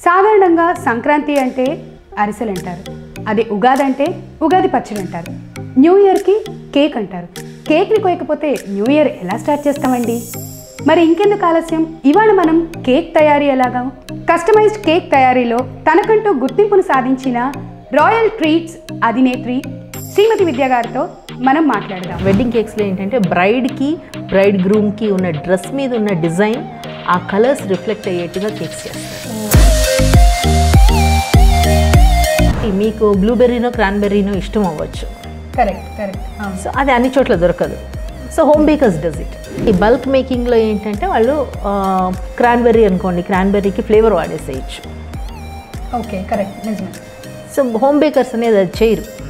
సాధారణంగా సంక్రాంతి అంటే అరిసెలు అంటారు, అదే ఉగాది అంటే ఉగాది పచ్చడి అంటారు, న్యూ ఇయర్కి కేక్ అంటారు. కేక్ని కోయకపోతే న్యూ ఇయర్ ఎలా స్టార్ట్ చేస్తామండి? మరి ఇంకెందుకు ఆలస్యం, ఇవాళ మనం కేక్ తయారీ ఎలాగా, కస్టమైజ్డ్ కేక్ తయారీలో తనకంటూ గుర్తింపును సాధించిన రాయల్ ట్రీట్స్ అధినేత్రి శ్రీమతి విద్య గారితో మనం మాట్లాడదాం. వెడ్డింగ్ కేక్స్లో ఏంటంటే బ్రైడ్కి బ్రైడ్ గ్రూమ్కి ఉన్న డ్రెస్ మీద ఉన్న డిజైన్ ఆ కలర్స్ రిఫ్లెక్ట్ అయ్యేట్టుగా కేక్స్ చేస్తారు. మీకు బ్లూబెర్రీనో క్రాన్బెర్రీనో ఇష్టం అవ్వచ్చు, కరెక్ట్. సో అది అన్ని చోట్ల దొరకదు. So home bakers does it. ఈ బల్క్ మేకింగ్లో ఏంటంటే వాళ్ళు క్రాన్బెర్రీ అనుకోండి, క్రాన్బెర్రీకి ఫ్లేవర్ వాడేసేయచ్చు. ఓకే, కరెక్ట్, నిజమే. సో హోమ్ బేకర్స్ అనేది అది చేయరు.